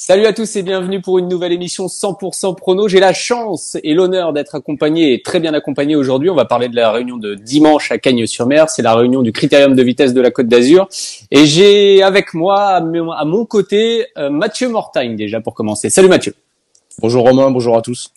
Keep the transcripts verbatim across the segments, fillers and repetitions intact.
Salut à tous et bienvenue pour une nouvelle émission cent pour cent prono. J'ai la chance et l'honneur d'être accompagné et très bien accompagné aujourd'hui. On va parler de la réunion de dimanche à Cagnes-sur-Mer. C'est la réunion du Critérium de vitesse de la Côte d'Azur. Et j'ai avec moi, à mon côté, Mathieu Mortagne déjà pour commencer. Salut Mathieu. Bonjour Romain, bonjour à tous.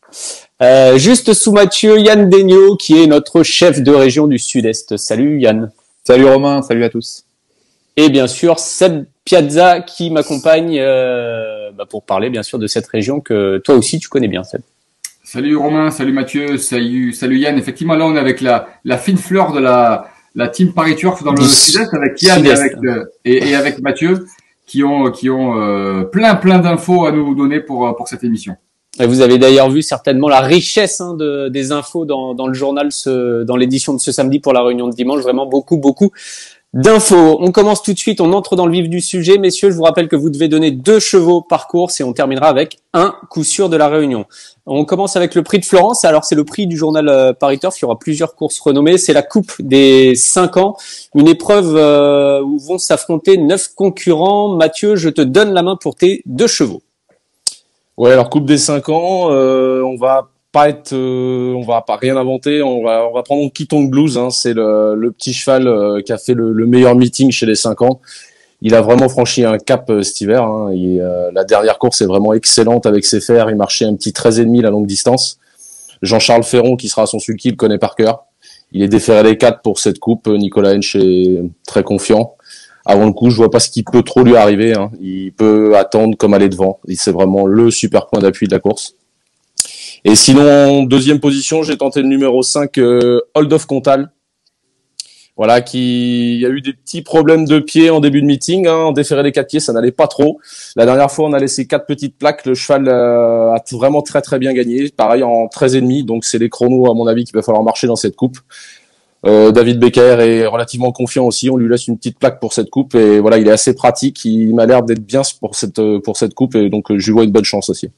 Euh, juste sous Mathieu, Yann Degnaud qui est notre chef de région du Sud-Est. Salut Yann. Salut Romain, salut à tous. Et bien sûr, Seb Piazza qui m'accompagne euh, bah pour parler bien sûr de cette région que toi aussi tu connais bien, Seb. Salut Romain, salut Mathieu, salut, salut Yann. Effectivement, là on est avec la, la fine fleur de la, la team Paris Turf dans le Sud-Est avec Yann et avec, euh, et, et avec Mathieu qui ont, qui ont euh, plein plein d'infos à nous donner pour, pour cette émission. Et vous avez d'ailleurs vu certainement la richesse hein, de, des infos dans, dans le journal, ce, dans l'édition de ce samedi pour la réunion de dimanche. Vraiment beaucoup, beaucoup d'infos. On commence tout de suite, on entre dans le vif du sujet. Messieurs, je vous rappelle que vous devez donner deux chevaux par course et on terminera avec un coup sûr de la réunion. On commence avec le prix de Florence. Alors, c'est le prix du journal euh, Paris Turf. Il y aura plusieurs courses renommées. C'est la Coupe des cinq ans. Une épreuve euh, où vont s'affronter neuf concurrents. Mathieu, je te donne la main pour tes deux chevaux. Ouais, alors Coupe des cinq ans, euh, on va pas être, euh, on va pas rien inventer. On va, on va prendre Kitong Blues. Hein, c'est le, le petit cheval euh, qui a fait le, le meilleur meeting chez les cinq ans. Il a vraiment franchi un cap euh, cet hiver. Hein, et, euh, la dernière course est vraiment excellente avec ses fers. Il marchait un petit treize virgule cinq la longue distance. Jean-Charles Ferron, qui sera à son sulky, le connaît par cœur. Il est déféré les quatre pour cette coupe. Nicolas Hench est très confiant. Avant le coup, je vois pas ce qui peut trop lui arriver. Hein. Il peut attendre comme aller devant. C'est vraiment le super point d'appui de la course. Et sinon, en deuxième position, j'ai tenté le numéro cinq, euh, Hold of Comtal. Voilà, qui, il y a eu des petits problèmes de pied en début de meeting, hein, en déféré les quatre pieds, ça n'allait pas trop. La dernière fois, on a laissé quatre petites plaques. Le cheval euh, a vraiment très très bien gagné. Pareil en treize virgule cinq, donc c'est les chronos, à mon avis, qu'il va falloir marcher dans cette coupe. Euh, David Becker est relativement confiant aussi. On lui laisse une petite plaque pour cette coupe et voilà, il est assez pratique. Il m'a l'air d'être bien pour cette pour cette coupe et donc je lui vois une bonne chance aussi.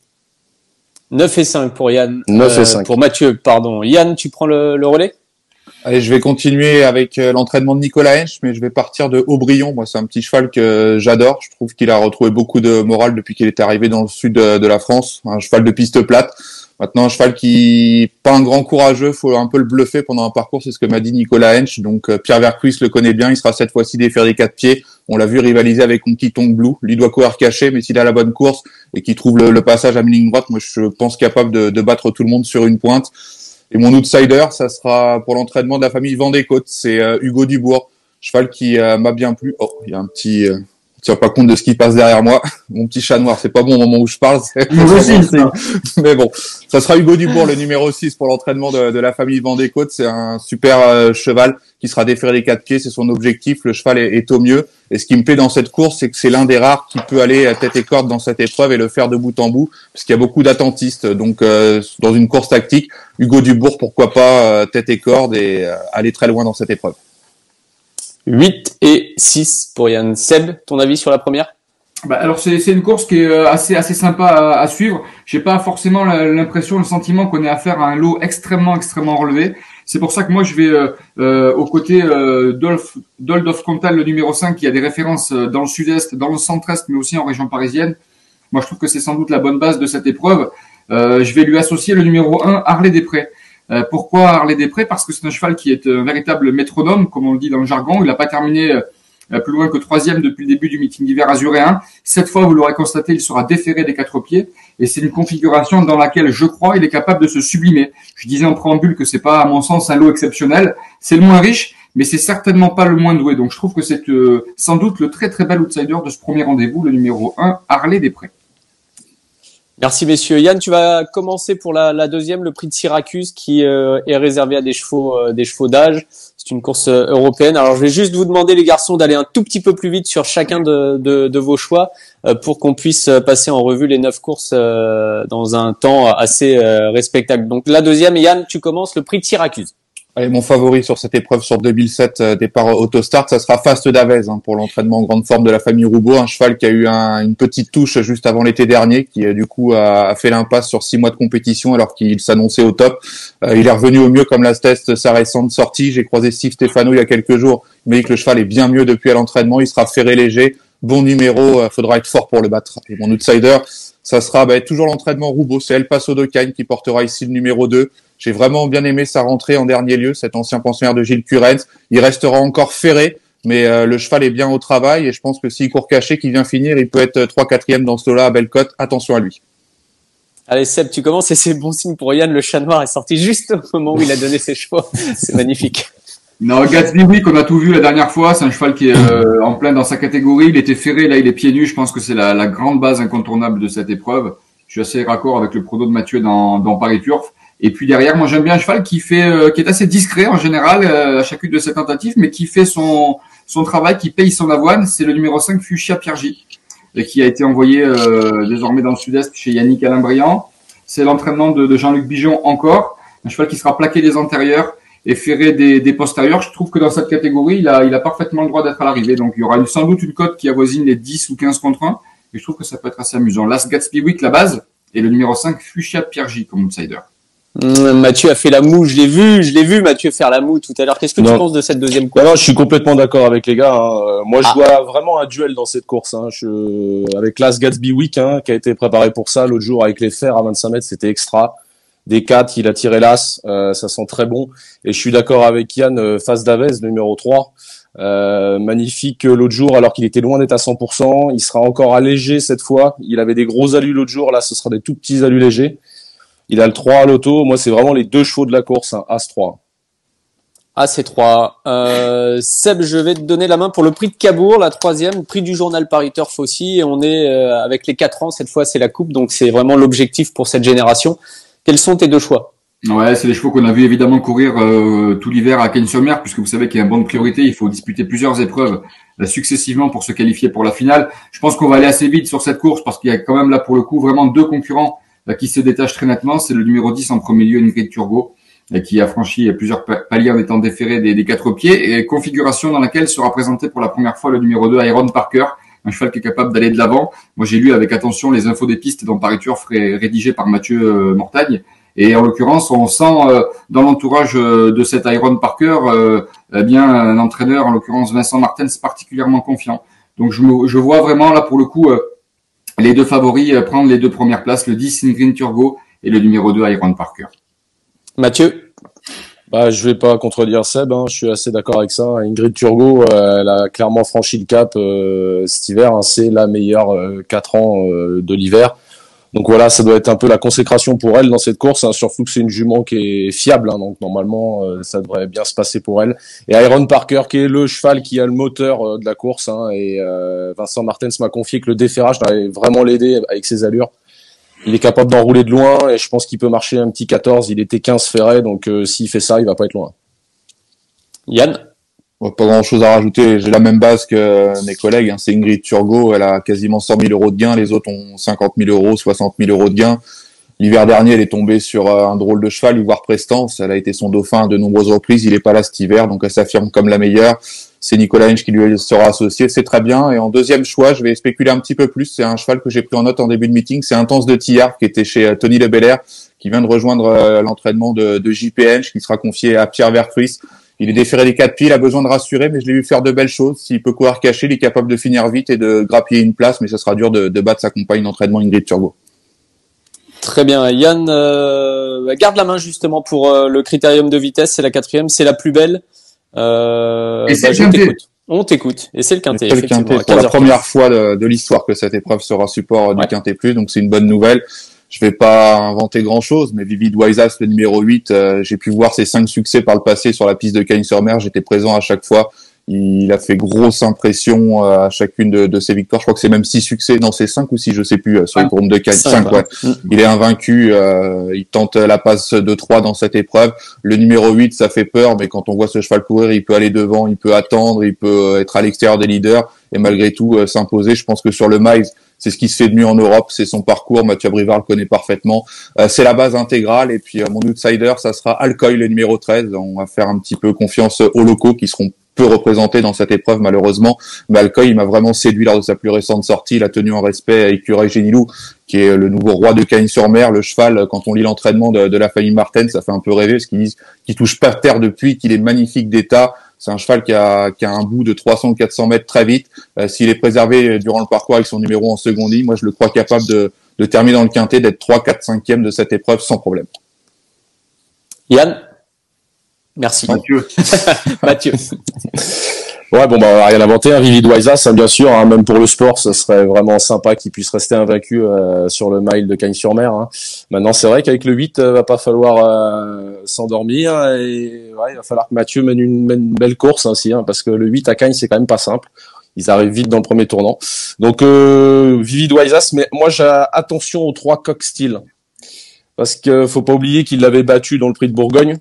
neuf et cinq pour Yann. neuf et cinq. Euh, pour Mathieu, pardon. Yann, tu prends le, le relais? Allez, je vais continuer avec euh, l'entraînement de Nicolas Hench, mais je vais partir de Aubryon. Moi, c'est un petit cheval que j'adore. Je trouve qu'il a retrouvé beaucoup de morale depuis qu'il est arrivé dans le sud de, de la France. Un cheval de piste plate. Maintenant, un cheval qui pas un grand courageux, faut un peu le bluffer pendant un parcours, c'est ce que m'a dit Nicolas Hench. Donc euh, Pierre Vercuis le connaît bien, il sera cette fois-ci déféré des quatre pieds. On l'a vu rivaliser avec Honky Tonk Blue. Lui doit courir caché, mais s'il a la bonne course et qu'il trouve le, le passage à mi-ligne droite, moi je pense capable de, de battre tout le monde sur une pointe. Et mon outsider, ça sera pour l'entraînement de la famille Vendée-Côte, c'est euh, Hugo Dubourg, cheval qui euh, m'a bien plu. Oh, il y a un petit... Euh... Je ne tiens pas compte de ce qui passe derrière moi. Mon petit chat noir, c'est pas bon au moment où je parle. C'est... Mais bon, ça sera Hugo Dubourg, le numéro six pour l'entraînement de, de la famille Vendée-Côte. C'est un super euh, cheval qui sera déféré des quatre pieds. C'est son objectif. Le cheval est, est au mieux. Et ce qui me plaît dans cette course, c'est que c'est l'un des rares qui peut aller à tête et corde dans cette épreuve et le faire de bout en bout, parce qu'il y a beaucoup d'attentistes. Donc, euh, dans une course tactique, Hugo Dubourg, pourquoi pas euh, tête et corde et euh, aller très loin dans cette épreuve. huit et six pour Yann. Seb, ton avis sur la première? Bah alors c'est c'est une course qui est assez assez sympa à, à suivre. J'ai pas forcément l'impression, le sentiment qu'on ait affaire à un lot extrêmement extrêmement relevé. C'est pour ça que moi je vais euh, euh, aux côtés euh, d'Olf d'Old of Comtal, le numéro cinq, qui a des références dans le sud-est, dans le centre-est, mais aussi en région parisienne. Moi je trouve que c'est sans doute la bonne base de cette épreuve. Euh, je vais lui associer le numéro un, Harley-Desprez. Euh, pourquoi Harley-Desprez? Parce que c'est un cheval qui est un véritable métronome, comme on le dit dans le jargon. Il n'a pas terminé euh, plus loin que troisième depuis le début du meeting d'hiver azuréen. Cette fois, vous l'aurez constaté, il sera déféré des quatre pieds. Et c'est une configuration dans laquelle, je crois, il est capable de se sublimer. Je disais en préambule que c'est pas, à mon sens, un lot exceptionnel. C'est le moins riche, mais c'est certainement pas le moins doué. Donc je trouve que c'est euh, sans doute le très très bel outsider de ce premier rendez-vous, le numéro un, Harley-Desprez. Merci messieurs. Yann, tu vas commencer pour la, la deuxième, le prix de Syracuse, qui euh, est réservé à des chevaux, euh, des chevaux d'âge. C'est une course euh, européenne. Alors je vais juste vous demander les garçons d'aller un tout petit peu plus vite sur chacun de, de, de vos choix euh, pour qu'on puisse passer en revue les neuf courses euh, dans un temps assez euh, respectable. Donc la deuxième, Yann, tu commences, le prix de Syracuse. Allez, mon favori sur cette épreuve sur deux mille sept, euh, départ Autostart, ça sera Fast d'Avez hein, pour l'entraînement en grande forme de la famille Roubaud, un cheval qui a eu un, une petite touche juste avant l'été dernier, qui euh, du coup a, a fait l'impasse sur six mois de compétition alors qu'il s'annonçait au top. Euh, il est revenu au mieux comme l'atteste sa récente sortie. J'ai croisé Steve Stefano il y a quelques jours. Il m'a dit que le cheval est bien mieux depuis à l'entraînement. Il sera ferré léger. bon numéro, euh, faudra être fort pour le battre. Et mon outsider, ça sera bah, toujours l'entraînement Roubaud, c'est El Paso de Cagnes qui portera ici le numéro deux. J'ai vraiment bien aimé sa rentrée en dernier lieu, cet ancien pensionnaire de Gilles Curens. Il restera encore ferré, mais euh, le cheval est bien au travail et je pense que s'il court caché, qu'il vient finir, il peut être trois quatrième dans ce lot-là à belle cote. Attention à lui. Allez Seb, tu commences et c'est bon signe pour Yann. Le chat noir est sorti juste au moment où il a donné ses choix. C'est magnifique. Non, Gatsby, oui, qu'on a tout vu la dernière fois. C'est un cheval qui est euh, en plein dans sa catégorie. Il était ferré, là il est pieds nus. Je pense que c'est la, la grande base incontournable de cette épreuve. Je suis assez raccord avec le prono de Mathieu dans, dans Paris Turf. Et puis derrière, moi j'aime bien un cheval qui fait, euh, qui est assez discret en général euh, à chacune de ses tentatives, mais qui fait son son travail, qui paye son avoine. C'est le numéro cinq Fuchsia Piergi, et qui a été envoyé euh, désormais dans le sud-est chez Yannick Alain-Briand. C'est l'entraînement de, de Jean-Luc Bijon encore, un cheval qui sera plaqué des antérieurs et ferré des, des postérieurs. Je trouve que dans cette catégorie, il a, il a parfaitement le droit d'être à l'arrivée. Donc il y aura une, sans doute une cote qui avoisine les dix ou quinze contre un, et je trouve que ça peut être assez amusant. Last Gatsby Week, la base, et le numéro cinq Fuchsia Piergi comme outsider. Mmh, Mathieu a fait la moue, je l'ai vu, je l'ai vu Mathieu faire la moue tout à l'heure. Qu'est-ce que non. tu penses de cette deuxième course? Non, non, je suis complètement d'accord avec les gars. Hein. Moi, je ah. vois vraiment un duel dans cette course. Hein. Je... Avec Last Gatsby Week, hein, qui a été préparé pour ça l'autre jour avec les fers à vingt-cinq mètres, c'était extra. Des quatre, il a tiré l'as, euh, ça sent très bon. Et je suis d'accord avec Yann, euh, Face d'Avez, numéro trois. Euh, magnifique l'autre jour, alors qu'il était loin d'être à cent pour cent. Il sera encore allégé cette fois. Il avait des gros alus l'autre jour, là, ce sera des tout petits alus légers. Il a le trois à l'auto. Moi, c'est vraiment les deux chevaux de la course, hein, As trois. As trois. Euh, Seb, je vais te donner la main pour le prix de Cabourg, la troisième, prix du journal Paris Turf aussi. Et on est euh, avec les quatre ans, cette fois, c'est la coupe. Donc, c'est vraiment l'objectif pour cette génération. Quels sont tes deux choix? Ouais, c'est les chevaux qu'on a vu évidemment courir euh, tout l'hiver à Cagnes-sur-Mer, puisque vous savez qu'il y a un banc de priorité, il faut disputer plusieurs épreuves euh, successivement pour se qualifier pour la finale. Je pense qu'on va aller assez vite sur cette course, parce qu'il y a quand même là pour le coup vraiment deux concurrents euh, qui se détachent très nettement. C'est le numéro dix en premier lieu, Ingrid Turgot, euh, qui a franchi plusieurs paliers en étant déféré des, des quatre pieds, et configuration dans laquelle sera présenté pour la première fois le numéro deux, Iron Parker, un cheval qui est capable d'aller de l'avant. Moi, j'ai lu avec attention les infos des pistes dans Paris Turf rédigées par Mathieu euh, Mortagne. Et en l'occurrence, on sent euh, dans l'entourage euh, de cet Iron Parker euh, eh bien un entraîneur, en l'occurrence Vincent Martens, particulièrement confiant. Donc je, me, je vois vraiment là pour le coup euh, les deux favoris euh, prendre les deux premières places, le dix Ingrid Turgot et le numéro deux Iron Parker. Mathieu? Bah, je vais pas contredire Seb, hein, je suis assez d'accord avec ça. Ingrid Turgot, euh, elle a clairement franchi le cap euh, cet hiver, hein, c'est la meilleure euh, quatre ans euh, de l'hiver. Donc voilà, ça doit être un peu la consécration pour elle dans cette course, hein, surtout que c'est une jument qui est fiable, hein, donc normalement euh, ça devrait bien se passer pour elle. Et Iron Parker qui est le cheval qui a le moteur euh, de la course, hein, et euh, Vincent Martens m'a confié que le déferrage allait vraiment l'aider avec ses allures. Il est capable d'enrouler de loin et je pense qu'il peut marcher un petit quatorze, il était quinze ferré, donc euh, s'il fait ça, il va pas être loin. Yann? Pas grand chose à rajouter, j'ai la même base que mes collègues, hein. C'est Ingrid Turgot, elle a quasiment cent mille euros de gain, les autres ont cinquante mille euros, soixante mille euros de gain. L'hiver dernier, elle est tombée sur un drôle de cheval, Ivoire Prestance, elle a été son dauphin à de nombreuses reprises, il est pas là cet hiver, donc elle s'affirme comme la meilleure. C'est Nicolas Hench qui lui sera associé, c'est très bien. Et en deuxième choix, je vais spéculer un petit peu plus, c'est un cheval que j'ai pris en note en début de meeting, c'est Intense de Tillard, qui était chez Tony Le Belair, qui vient de rejoindre l'entraînement de, de J P Hench, qui sera confié à Pierre Vercruis. Il est déféré des quatre pieds, il a besoin de rassurer, mais je l'ai vu faire de belles choses. S'il peut courir caché, il est capable de finir vite et de grappiller une place, mais ça sera dur de, de battre sa compagne d'entraînement Ingrid Turgot. Très bien. Yann, euh, garde la main justement pour euh, le critérium de vitesse, c'est la quatrième, c'est la plus belle. Euh, et c'est bah, le je quintet. t'écoute. On t'écoute. Et c'est le quintet. C'est le quintet pour la première fois de, de l'histoire que cette épreuve sera support du ouais. quintet plus, donc c'est une bonne nouvelle. Je vais pas inventer grand chose, mais Vivid Waisas, le numéro huit, euh, j'ai pu voir ses cinq succès par le passé sur la piste de Cagnes-sur-Mer. J'étais présent à chaque fois. Il a fait grosse impression euh, à chacune de, de ses victoires. Je crois que c'est même six succès. Non, c'est cinq ou six, je sais plus, euh, sur le groupe de Cagnes. cinq, ouais. Il est invaincu. Euh, il tente la passe de trois dans cette épreuve. Le numéro huit, ça fait peur, mais quand on voit ce cheval courir, il peut aller devant, il peut attendre, il peut être à l'extérieur des leaders et malgré tout euh, s'imposer. Je pense que sur le Miles, c'est ce qui se fait de mieux en Europe, c'est son parcours. Mathieu Abrivard le connaît parfaitement. Euh, c'est la base intégrale. Et puis euh, mon outsider, ça sera Alcoy, le numéro treize. On va faire un petit peu confiance aux locaux qui seront peu représentés dans cette épreuve malheureusement. Mais Alcoy, il m'a vraiment séduit lors de sa plus récente sortie. Il a tenu en respect à Écureuil Génilou, qui est le nouveau roi de Cagnes-sur-Mer. Le cheval, quand on lit l'entraînement de, de la famille Martens, ça fait un peu rêver, parce qu'ils disent qu'il touche pas terre depuis, qu'il est magnifique d'état. C'est un cheval qui a, qui a un bout de trois cents ou quatre cents mètres très vite. Euh, s'il est préservé durant le parcours avec son numéro en seconde ligne, moi je le crois capable de, de terminer dans le quintet, d'être trois, quatre, cinquième de cette épreuve sans problème. Yann? Merci. Mathieu. Mathieu. Ouais, bon, bah, on va rien inventer, hein. Vivid Wysas, hein, bien sûr, hein, même pour le sport, ce serait vraiment sympa qu'il puisse rester invaincu euh, sur le mile de Cagnes-sur-Mer. Hein. Maintenant, c'est vrai qu'avec le huit, euh, va pas falloir euh, s'endormir et ouais, il va falloir que Mathieu mène une, mène une belle course hein, aussi, hein, parce que le huit à Cagnes, c'est quand même pas simple. Ils arrivent vite dans le premier tournant. Donc, euh, Vivid Wysas, mais moi, j'ai attention aux trois Coq Steel, parce que faut pas oublier qu'il l'avait battu dans le Prix de Bourgogne.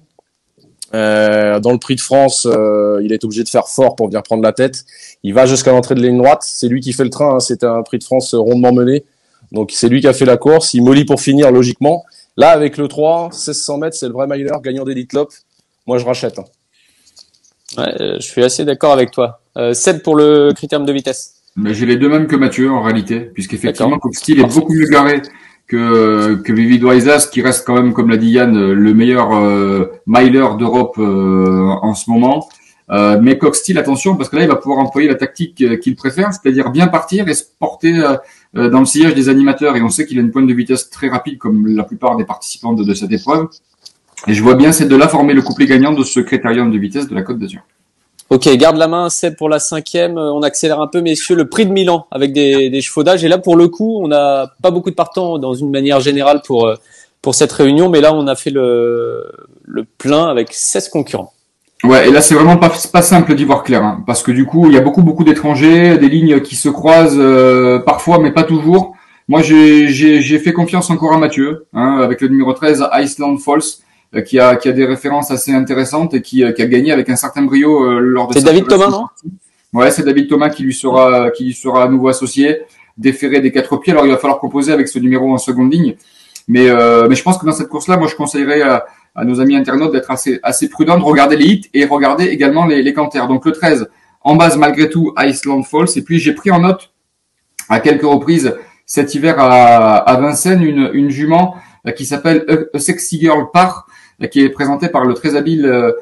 Euh, dans le Prix de France, euh, il est obligé de faire fort pour venir prendre la tête. Il va jusqu'à l'entrée de ligne droite. C'est lui qui fait le train. Hein. C'était un Prix de France rondement mené. Donc, c'est lui qui a fait la course. Il mollit pour finir, logiquement. Là, avec le trois, seize cents mètres, c'est le vrai miler gagnant d'Elite Lop. Moi, je rachète. Hein. Ouais, euh, je suis assez d'accord avec toi. Euh, sept pour le critérium de vitesse. Mais j'ai les deux mêmes que Mathieu, en réalité, puisqu'effectivement, D'accord. Coq Steel est beaucoup mieux garé que, que Vivid Wysas, qui reste quand même, comme l'a dit Yann, le meilleur euh, miler d'Europe euh, en ce moment. Euh, mais Coq Steel, attention, parce que là, il va pouvoir employer la tactique euh, qu'il préfère, c'est-à-dire bien partir et se porter euh, dans le sillage des animateurs. Et on sait qu'il a une pointe de vitesse très rapide, comme la plupart des participants de, de cette épreuve. Et je vois bien ces deux-là former le couplet gagnant de ce critérium de vitesse de la Côte d'Azur. Ok, garde la main, Seb pour la cinquième. On accélère un peu, messieurs, le Prix de Milan avec des, des chevaux d'âge. Et là, pour le coup, on n'a pas beaucoup de partants dans une manière générale pour pour cette réunion, mais là, on a fait le le plein avec seize concurrents. Ouais, et là, c'est vraiment pas pas simple d'y voir clair, hein, parce que du coup, il y a beaucoup beaucoup d'étrangers, des lignes qui se croisent euh, parfois, mais pas toujours. Moi, j'ai j'ai j'ai fait confiance encore à Mathieu, hein, avec le numéro treize, Iceland Falls, qui a qui a des références assez intéressantes et qui qui a gagné avec un certain brio euh, lors de. C'est David Thomas, non? Ouais, c'est David Thomas qui lui sera qui lui sera à nouveau associé, déféré des quatre pieds. Alors il va falloir composer avec ce numéro en seconde ligne, mais euh, mais je pense que dans cette course-là, moi je conseillerais à, à nos amis internautes d'être assez assez prudents, de regarder les hits et regarder également les les canters. Donc le treize en base malgré tout, Iceland Falls. Et puis j'ai pris en note à quelques reprises cet hiver à à Vincennes une une jument qui s'appelle A Sexy Girl Par, qui est présenté par le très habile, euh,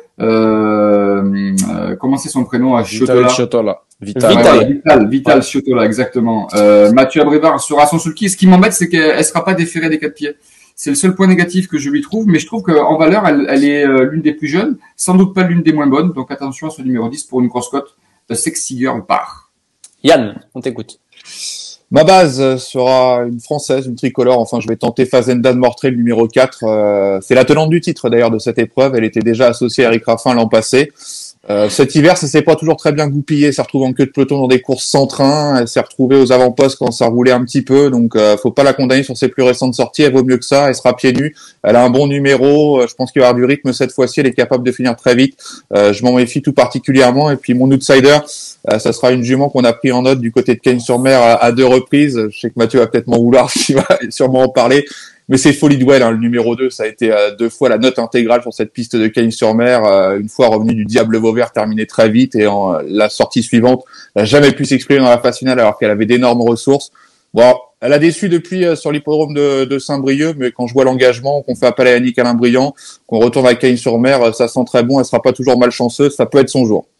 euh, comment c'est son prénom à Chiotola. Chiotola. Vital. Vital, ouais, Vital, Vital ouais. Chiotola, exactement. Euh, Mathieu Abrivard sera son sulky. Ce qui m'embête, c'est qu'elle sera pas déférée des quatre pieds. C'est le seul point négatif que je lui trouve, mais je trouve qu'en valeur, elle, elle est euh, l'une des plus jeunes, sans doute pas l'une des moins bonnes. Donc attention à ce numéro dix pour une grosse cote de Sexy Girl Par. Yann, on t'écoute. Ma base sera une française, une tricolore. Enfin, je vais tenter Fazenda de Mortré, le numéro quatre. Euh, c'est la tenante du titre d'ailleurs de cette épreuve. Elle était déjà associée à Eric Raffin l'an passé. Euh, cet hiver, ça s'est pas toujours très bien goupillé. Elle s'est retrouvée en queue de peloton dans des courses sans train. Elle s'est retrouvée aux avant-postes quand ça roulait un petit peu. Donc, euh, faut pas la condamner sur ses plus récentes sorties. Elle vaut mieux que ça. Elle sera pieds nus. Elle a un bon numéro. Je pense qu'il va y avoir du rythme cette fois-ci. Elle est capable de finir très vite. Euh, je m'en méfie tout particulièrement. Et puis, mon outsider, euh, ça sera une jument qu'on a pris en note du côté de Cagnes-sur-Mer à, à deux reprises. Je sais que Mathieu va peut-être m'en vouloir. Il va sûrement en parler. Mais c'est Folie Dwell, hein, le numéro deux, ça a été euh, deux fois la note intégrale sur cette piste de Cagnes-sur-Mer, euh, une fois revenu du Diable Vauvert, terminé très vite, et en, euh, la sortie suivante n'a jamais pu s'exprimer dans la phase finale alors qu'elle avait d'énormes ressources. Bon, elle a déçu depuis euh, sur l'hippodrome de, de Saint-Brieuc, mais quand je vois l'engagement, qu'on fait appel à Yannick Alain-Briand, qu'on retourne à Cagnes-sur-Mer, euh, ça sent très bon, elle sera pas toujours malchanceuse, ça peut être son jour.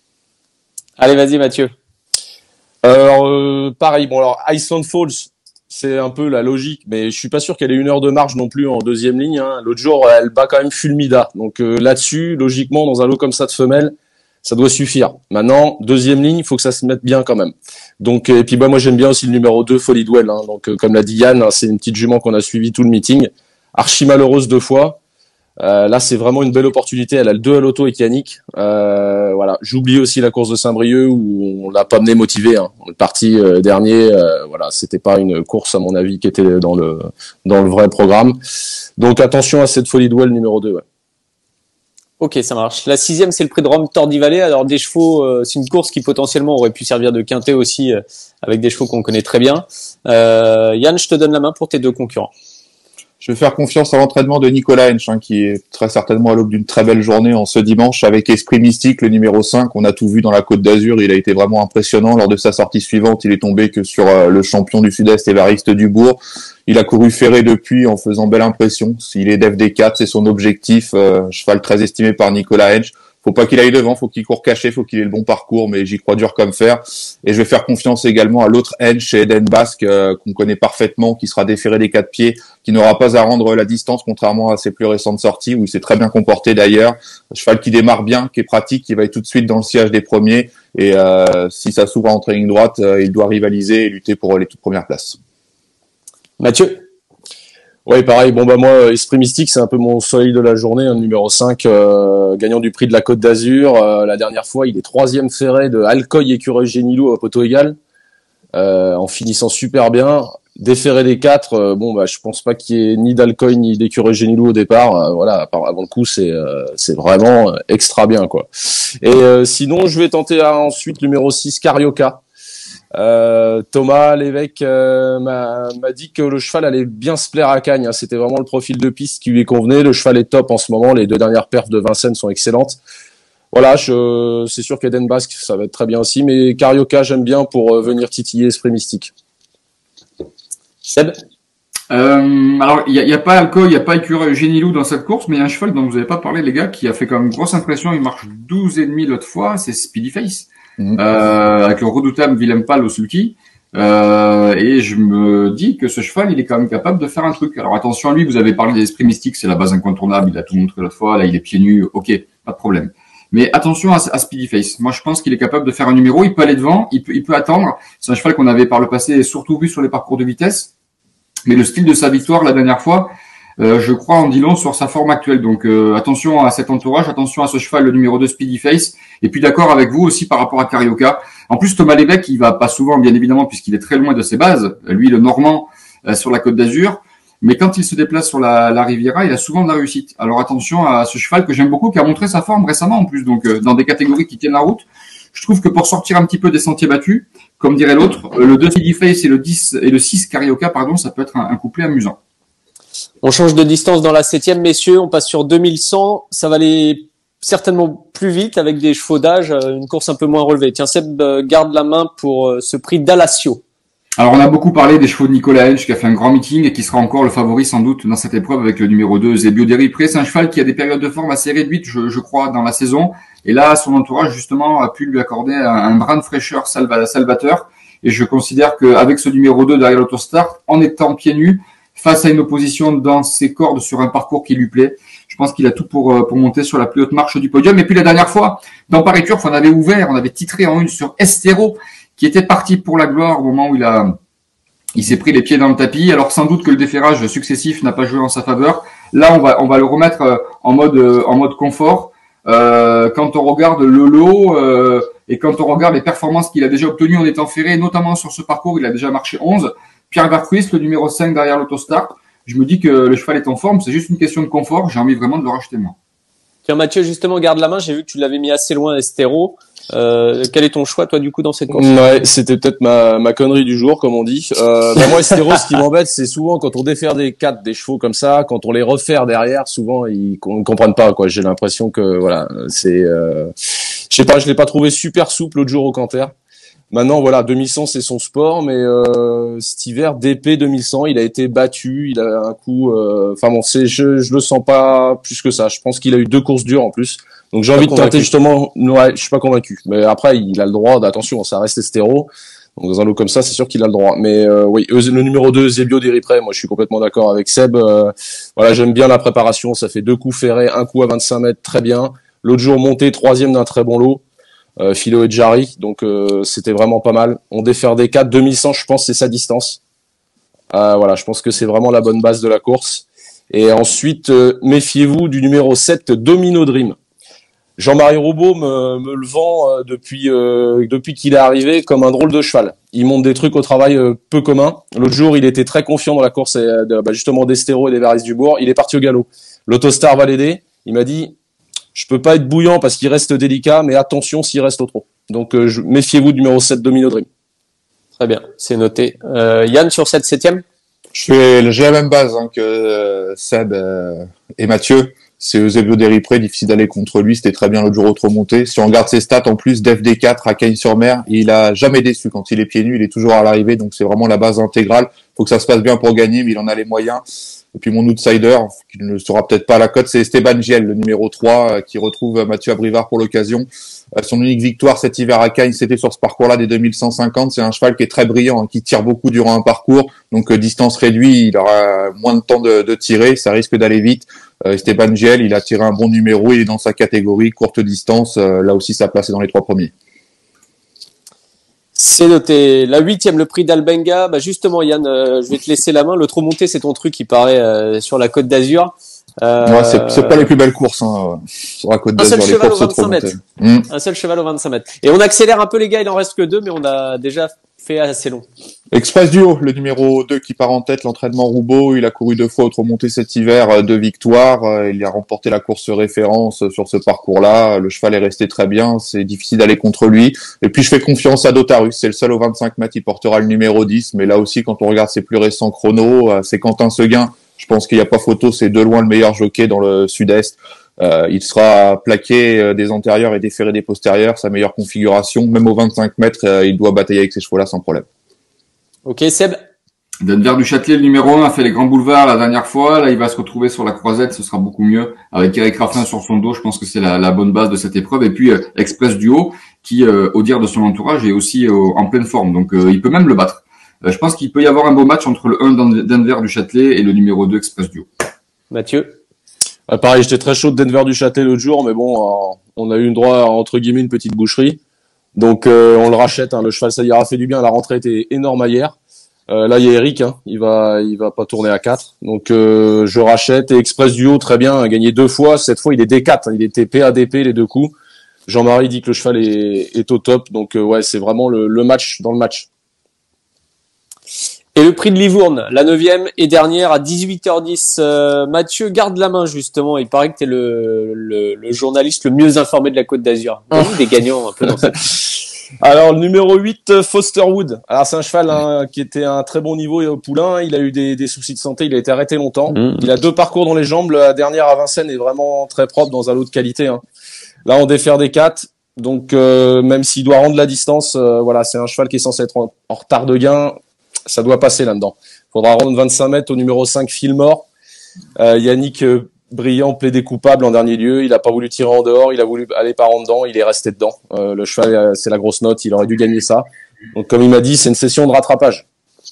Allez, vas-y Mathieu. Alors, euh, pareil, bon alors, Iceland Falls, c'est un peu la logique, mais je suis pas sûr qu'elle ait une heure de marge non plus en deuxième ligne. Hein. L'autre jour, elle bat quand même Fulmida. Donc euh, là-dessus, logiquement, dans un lot comme ça de femelles, ça doit suffire. Maintenant, deuxième ligne, il faut que ça se mette bien quand même. Donc, et puis bah, moi j'aime bien aussi le numéro deux, Folie Dwell. Hein. Donc euh, comme l'a dit Yann, hein, c'est une petite jument qu'on a suivi tout le meeting. Archi malheureuse deux fois. Euh, là, c'est vraiment une belle opportunité. Elle a le deux à l'auto avec Yannick. Euh, voilà. J'oublie aussi la course de Saint-Brieuc où on l'a pas mené motivé. Hein. On est parti euh, dernier. Euh, voilà, c'était pas une course à mon avis qui était dans le dans le vrai programme. Donc attention à cette Folie Dwell numéro deux. Ouais. Ok, ça marche. La sixième, c'est le Prix de Rome Tordi-Vallée. Alors des chevaux, euh, c'est une course qui potentiellement aurait pu servir de quintet aussi euh, avec des chevaux qu'on connaît très bien. Euh, Yann, je te donne la main pour tes deux concurrents. Je vais faire confiance à l'entraînement de Nicolas Hench, hein, qui est très certainement à l'aube d'une très belle journée en ce dimanche avec Esprit Mystique, le numéro cinq. On a tout vu dans la Côte d'Azur. Il a été vraiment impressionnant. Lors de sa sortie suivante, il est tombé que sur euh, le champion du Sud-Est, Évariste Dubourg. Il a couru ferré depuis en faisant belle impression. S'il est d'F D quatre, c'est son objectif. Euh, cheval très estimé par Nicolas Hench. faut pas qu'il aille devant, faut qu'il court caché, faut qu'il ait le bon parcours, mais j'y crois dur comme fer. Et je vais faire confiance également à l'autre N chez Eden Basque, euh, qu'on connaît parfaitement, qui sera déféré des quatre pieds, qui n'aura pas à rendre la distance, contrairement à ses plus récentes sorties, où il s'est très bien comporté d'ailleurs. Un cheval qui démarre bien, qui est pratique, qui va être tout de suite dans le sillage des premiers, et euh, si ça s'ouvre entre ligne droite, euh, il doit rivaliser et lutter pour les toutes premières places. Mathieu? Ouais, pareil. Bon, bah, moi, Esprit Mystique, c'est un peu mon soleil de la journée, hein, numéro cinq, euh, gagnant du prix de la Côte d'Azur. Euh, la dernière fois, il est troisième ferré de Alcoy Écureuil Génilou à poteau égal, euh, en finissant super bien. Déféré des quatre, euh, bon, bah, je pense pas qu'il y ait ni d'Alcoy ni d'Écureuil Génilou au départ. Euh, voilà, avant le coup, c'est, euh, c'est vraiment extra bien, quoi. Et, euh, sinon, je vais tenter à, ensuite numéro six, Carioca. Euh, Thomas Lévesque euh, m'a, m'a dit que le cheval allait bien se plaire à Cagnes, hein. C'était vraiment le profil de piste qui lui convenait. Le cheval est top en ce moment. Les deux dernières perfs de Vincennes sont excellentes. Voilà, je, c'est sûr qu'Eden Basque, ça va être très bien aussi. Mais Carioca, j'aime bien pour euh, venir titiller Esprit Mystique. Seb? Euh, alors, il y a, y a pas Alcoy, il y a pas Écureuil Génilou dans cette course, mais il y a un cheval dont vous avez pas parlé, les gars, qui a fait quand même une grosse impression. Il marche douze et demi l'autre fois, c'est Speedy Face. Mmh. Euh, avec le redoutable Willem Pal au sulky. Euh, et je me dis que ce cheval, il est quand même capable de faire un truc. Alors attention à lui, vous avez parlé des esprits mystiques, c'est la base incontournable, il a tout montré l'autre fois, là il est pieds nus, ok, pas de problème. Mais attention à, à Speedy Face. Moi je pense qu'il est capable de faire un numéro, il peut aller devant, il peut, il peut attendre. C'est un cheval qu'on avait par le passé surtout vu sur les parcours de vitesse. Mais le style de sa victoire la dernière fois, Euh, je crois en dit long sur sa forme actuelle. Donc euh, attention à cet entourage, attention à ce cheval, le numéro deux Speedy Face. Et puis d'accord avec vous aussi par rapport à Carioca. En plus Thomas Lévesque, il va pas souvent bien évidemment puisqu'il est très loin de ses bases. Lui le Normand euh, sur la Côte d'Azur. Mais quand il se déplace sur la, la Riviera, il a souvent de la réussite. Alors attention à ce cheval que j'aime beaucoup, qui a montré sa forme récemment en plus. Donc euh, dans des catégories qui tiennent la route. Je trouve que pour sortir un petit peu des sentiers battus, comme dirait l'autre, euh, le deux Speedy Face et le dix et le six Carioca, pardon, ça peut être un, un couplet amusant. On change de distance dans la septième, messieurs. On passe sur deux mille cent. Ça va aller certainement plus vite avec des chevaux d'âge, une course un peu moins relevée. Tiens, Seb, garde la main pour ce prix d'Alassio. Alors, on a beaucoup parlé des chevaux de Nicolas Hench qui a fait un grand meeting et qui sera encore le favori sans doute dans cette épreuve avec le numéro deux, Zebio Deripré. C'est un cheval qui a des périodes de forme assez réduites, je, je crois, dans la saison. Et là, son entourage, justement, a pu lui accorder un, un brin de fraîcheur salva, salvateur. Et je considère qu'avec ce numéro deux derrière l'autostart, en étant pieds nus, face à une opposition dans ses cordes sur un parcours qui lui plaît, je pense qu'il a tout pour pour monter sur la plus haute marche du podium. Et puis la dernière fois, dans Paris Turf, on avait ouvert, on avait titré en une sur Estero, qui était parti pour la gloire au moment où il a, il s'est pris les pieds dans le tapis. Alors sans doute que le déferrage successif n'a pas joué en sa faveur. Là, on va on va le remettre en mode en mode confort. Euh, quand on regarde le lot euh, et quand on regarde les performances qu'il a déjà obtenues en étant ferré, notamment sur ce parcours, il a déjà marché onze. Pierre Vercruis, le numéro cinq derrière l'autostart. Je me dis que le cheval est en forme, c'est juste une question de confort. J'ai envie vraiment de le racheter moi. Tiens Mathieu, justement, garde la main. J'ai vu que tu l'avais mis assez loin, Estero. Euh, quel est ton choix, toi, du coup, dans cette course? Ouais, c'était peut-être ma, ma connerie du jour, comme on dit. Euh, bah moi, Estero, ce qui m'embête, c'est souvent quand on défère des quatre, des chevaux comme ça, quand on les refaire derrière, souvent ils ne comprennent pas, quoi. J'ai l'impression que voilà, c'est, euh, je sais pas, je l'ai pas trouvé super souple l'autre jour au Canter. Maintenant, voilà, deux mille cent, c'est son sport, mais euh, cet hiver, D P deux mille cent, il a été battu, il a un coup... Enfin euh, bon, c'est, je, je le sens pas plus que ça. Je pense qu'il a eu deux courses dures en plus. Donc j'ai envie de tenter justement... Ouais, je suis pas convaincu. Mais après, il a le droit, d'attention, ça reste Estero. Donc dans un lot comme ça, c'est sûr qu'il a le droit. Mais euh, oui, le numéro deux, Zebio Deripré, moi je suis complètement d'accord avec Seb. Euh, voilà, j'aime bien la préparation, ça fait deux coups ferrés, un coup à vingt-cinq mètres, très bien. L'autre jour, monté troisième d'un très bon lot. Euh, Philo et Jarry, donc euh, c'était vraiment pas mal. On défère des quatre, deux mille cent, je pense c'est sa distance. Euh, voilà, je pense que c'est vraiment la bonne base de la course. Et ensuite, euh, méfiez-vous du numéro sept, Domino Dream. Jean-Marie Roubaud me, me le vend euh, depuis euh, depuis qu'il est arrivé comme un drôle de cheval. Il monte des trucs au travail euh, peu communs. L'autre jour, il était très confiant dans la course euh, de, bah, justement d'Estero et des Varis du Bourg. Il est parti au galop. L'autostar va l'aider. Il m'a dit... Je peux pas être bouillant parce qu'il reste délicat, mais attention s'il reste trop. Donc euh, je, méfiez-vous du numéro sept, Domino Dream. Très bien, c'est noté. Euh, Yann, sur cette septième? Je fais, j'ai la même base hein, que euh, Seb euh, et Mathieu. c'est Eusebio Deripré, difficile d'aller contre lui, c'était très bien l'autre jour au remonté. Si on regarde ses stats, en plus, d'F D quatre à Cagnes-sur-Mer, il a jamais déçu quand il est pieds nus, il est toujours à l'arrivée, donc c'est vraiment la base intégrale. Faut que ça se passe bien pour gagner, mais il en a les moyens. Et puis mon outsider, qui ne sera peut-être pas à la cote, c'est Esteban Giel, le numéro trois, qui retrouve Mathieu Abrivard pour l'occasion. Son unique victoire cet hiver à Cagnes, c'était sur ce parcours-là des deux mille cent cinquante. C'est un cheval qui est très brillant, hein, qui tire beaucoup durant un parcours. Donc, euh, distance réduite, il aura moins de temps de, de tirer. Ça risque d'aller vite. Euh, Esteban Giel, il a tiré un bon numéro. Il est dans sa catégorie, courte distance. Euh, là aussi, sa place est dans les trois premiers. C'est noté. La huitième, le prix d'Albenga. Bah justement, Yann, euh, je vais te laisser la main. Le trop monté, c'est ton truc qui paraît euh, sur la Côte d'Azur. Euh, ouais, c'est, c'est pas les plus belles courses, hein, sur la Côte d'Azur. Un seul cheval au vingt-cinq mètres. Mmh. Un seul cheval au vingt-cinq mètres. Et on accélère un peu les gars, il en reste que deux, mais on a déjà fait assez long. Express Duo, le numéro deux qui part en tête, l'entraînement Roubaud. Il a couru deux fois au monté cet hiver, deux victoires. Il a remporté la course référence sur ce parcours-là. Le cheval est resté très bien. C'est difficile d'aller contre lui. Et puis, je fais confiance à Dotarus. C'est le seul au vingt-cinq mètres. Il portera le numéro dix. Mais là aussi, quand on regarde ses plus récents chronos, c'est Quentin Seguin. Je pense qu'il n'y a pas photo, c'est de loin le meilleur jockey dans le sud-est. Euh, il sera plaqué des antérieurs et déféré des postérieurs, sa meilleure configuration. Même au vingt-cinq mètres, euh, il doit batailler avec ces chevaux-là sans problème. Ok, Seb. Denver du Châtelet, le numéro un, a fait les grands boulevards la dernière fois. Là, il va se retrouver sur la croisette, ce sera beaucoup mieux. Avec Eric Raffin sur son dos, je pense que c'est la, la bonne base de cette épreuve. Et puis, euh, Express Duo, qui, euh, au dire de son entourage, est aussi euh, en pleine forme. Donc, euh, il peut même le battre. Je pense qu'il peut y avoir un beau match entre le un Denver du Châtelet et le numéro deux Express Duo. Mathieu. Ah, pareil, j'étais très chaud de Denver du Châtelet l'autre jour, mais bon, euh, on a eu une droit entre guillemets une petite boucherie, donc euh, on le rachète. Hein, le cheval, ça y aura fait du bien. La rentrée était énorme hier. Euh, là, il y a Eric, hein, il va, il va pas tourner à quatre, donc euh, je rachète. Et Express Duo, très bien, a gagné deux fois. Cette fois, il est D quatre. Hein, il était P A D P les deux coups. Jean-Marie dit que le cheval est, est au top, donc euh, ouais, c'est vraiment le, le match dans le match. Et le prix de Livourne, la neuvième et dernière à dix-huit heures dix. Euh, Mathieu, garde la main justement. Il paraît que t'es le, le, le journaliste le mieux informé de la Côte d'Azur. Oh. Des gagnants un peu dans cette. Alors le numéro huit, Fosterwood. Alors c'est un cheval hein, qui était à un très bon niveau au poulain. Il a eu des, des soucis de santé. Il a été arrêté longtemps. Mmh. Il a deux parcours dans les jambes. La dernière à Vincennes est vraiment très propre dans un lot de qualité. Hein. Là on défère des quatre. Donc euh, même s'il doit rendre la distance, euh, voilà, c'est un cheval qui est censé être en, en retard de gain. Ça doit passer là-dedans. Il faudra rendre vingt-cinq mètres au numéro cinq, Fillmore. Euh, Yannick euh, Briand plaidé coupable en dernier lieu. Il a pas voulu tirer en dehors. Il a voulu aller par en dedans. Il est resté dedans. Euh, le cheval, euh, c'est la grosse note. Il aurait dû gagner ça. Donc, comme il m'a dit, c'est une session de rattrapage.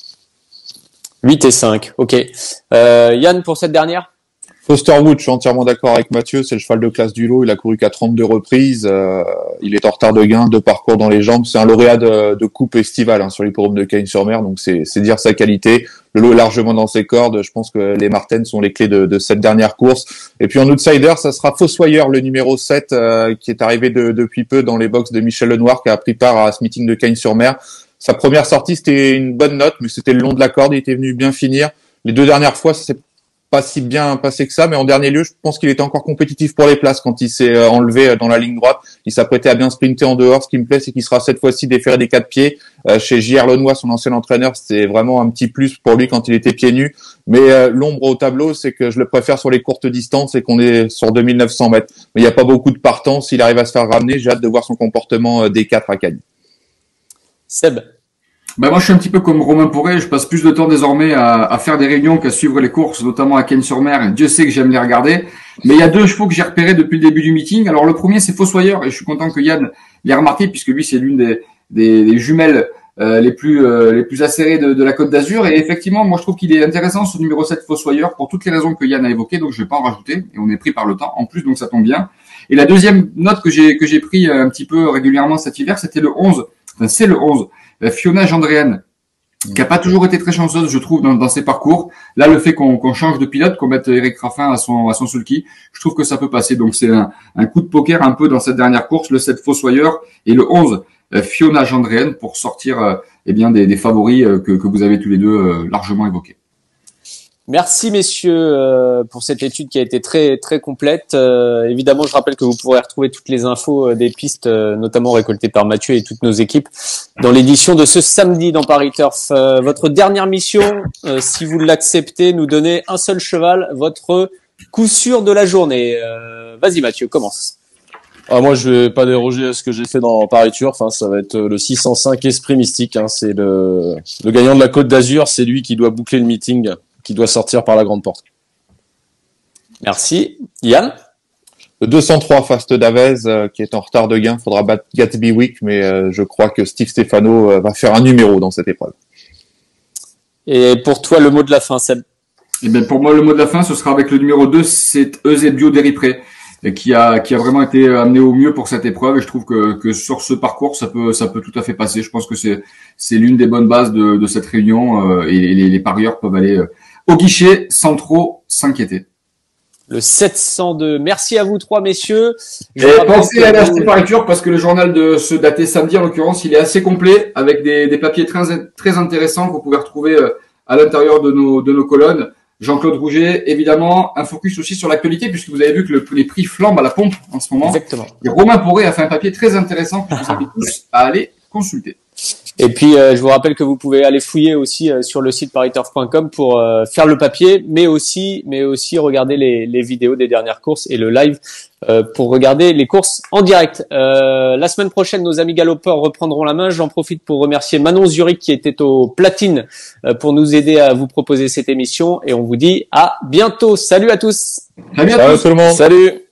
huit et cinq. Ok. Euh, Yann, pour cette dernière? Fosterwood, je suis entièrement d'accord avec Mathieu, c'est le cheval de classe du lot, il a couru qu'à trente-deux reprises, euh, il est en retard de gain, deux parcours dans les jambes, c'est un lauréat de, de coupe estivale hein, sur l'hippodrome de Cagnes-sur-Mer, donc c'est, c'est dire sa qualité. Le lot est largement dans ses cordes, je pense que les Martens sont les clés de, de cette dernière course. Et puis en outsider, ça sera Fossoyeur, le numéro sept, euh, qui est arrivé de, depuis peu dans les box de Michel Lenoir, qui a pris part à ce meeting de Cagnes-sur-Mer. Sa première sortie, c'était une bonne note, mais c'était le long de la corde, il était venu bien finir. Les deux dernières fois, c'est pas si bien passé que ça, mais en dernier lieu, je pense qu'il était encore compétitif pour les places quand il s'est enlevé dans la ligne droite. Il s'apprêtait à bien sprinter en dehors. Ce qui me plaît, c'est qu'il sera cette fois-ci déféré des quatre pieds. Euh, chez J R Lenoir, son ancien entraîneur, c'était vraiment un petit plus pour lui quand il était pieds nus. Mais euh, l'ombre au tableau, c'est que je le préfère sur les courtes distances et qu'on est sur deux mille neuf cents mètres. Mais il n'y a pas beaucoup de partants. S'il arrive à se faire ramener, j'ai hâte de voir son comportement euh, D quatre à Cagnes. Seb. Ben moi, je suis un petit peu comme Romain Pourret. Je passe plus de temps désormais à, à faire des réunions qu'à suivre les courses, notamment à Cagnes-sur-Mer. Dieu sait que j'aime les regarder. Mais il y a deux chevaux que j'ai repérés depuis le début du meeting. Alors, le premier, c'est Fossoyeur. Et je suis content que Yann l'ait remarqué, puisque lui, c'est l'une des, des, des jumelles euh, les plus euh, les plus acérées de, de la Côte d'Azur. Et effectivement, moi, je trouve qu'il est intéressant, ce numéro sept Fossoyeur, pour toutes les raisons que Yann a évoquées. Donc, je vais pas en rajouter. Et on est pris par le temps. En plus, donc ça tombe bien. Et la deuxième note que j'ai que j'ai pris un petit peu régulièrement cet hiver, c'était le onze. Enfin, c'est le onze. Fiona Gendréenne, qui a pas toujours été très chanceuse, je trouve, dans, dans ses parcours. Là, le fait qu'on, qu'on change de pilote, qu'on mette Eric Raffin à son à son sulky, je trouve que ça peut passer. Donc c'est un, un coup de poker un peu dans cette dernière course, le sept Fossoyeur et le onze Fiona Gendréenne pour sortir euh, eh bien des, des favoris euh, que, que vous avez tous les deux euh, largement évoqués. Merci messieurs euh, pour cette étude qui a été très très complète. Euh, évidemment, je rappelle que vous pourrez retrouver toutes les infos euh, des pistes, euh, notamment récoltées par Mathieu et toutes nos équipes, dans l'édition de ce samedi dans Paris Turf. Euh, votre dernière mission, euh, si vous l'acceptez, nous donner un seul cheval, votre coup sûr de la journée. Euh, vas-y Mathieu, commence. Ah, moi, je vais pas déroger à ce que j'ai fait dans Paris Turf. Hein. Ça va être le six cent cinq Esprit Mystique. Hein. C'est le, le gagnant de la Côte d'Azur. C'est lui qui doit boucler le meeting, qui doit sortir par la grande porte. Merci. Yann? Le deux cent trois Fast d'Avez, euh, qui est en retard de gain. Faudra battre Gatsby Week, mais euh, je crois que Steve Stefano euh, va faire un numéro dans cette épreuve. Et pour toi, le mot de la fin, Seb? Eh bien, pour moi, le mot de la fin, ce sera avec le numéro deux, c'est Eusebio Deripré, qui a, qui a vraiment été amené au mieux pour cette épreuve. Et je trouve que, que sur ce parcours, ça peut, ça peut tout à fait passer. Je pense que c'est, c'est l'une des bonnes bases de, de cette réunion, euh, et les, les parieurs peuvent aller euh, au guichet sans trop s'inquiéter. Le sept cent deux. Merci à vous trois, messieurs. Je et pensez à aller acheter Paris Turf parce que le journal de ce daté samedi, en l'occurrence, il est assez complet avec des, des papiers très, très intéressants que vous pouvez retrouver à l'intérieur de nos, de nos colonnes. Jean-Claude Rouget, évidemment, un focus aussi sur l'actualité puisque vous avez vu que le, les prix flambent à la pompe en ce moment. Exactement. Et Romain Poré a fait un papier très intéressant que je vous invite tous à aller consulter. Et puis, euh, je vous rappelle que vous pouvez aller fouiller aussi euh, sur le site paris turf point com pour euh, faire le papier, mais aussi, mais aussi regarder les, les vidéos des dernières courses et le live euh, pour regarder les courses en direct. Euh, la semaine prochaine, nos amis galopeurs reprendront la main. J'en profite pour remercier Manon Zurich qui était au platine euh, pour nous aider à vous proposer cette émission. Et on vous dit à bientôt. Salut à tous. À bientôt. Salut tout le monde. Salut.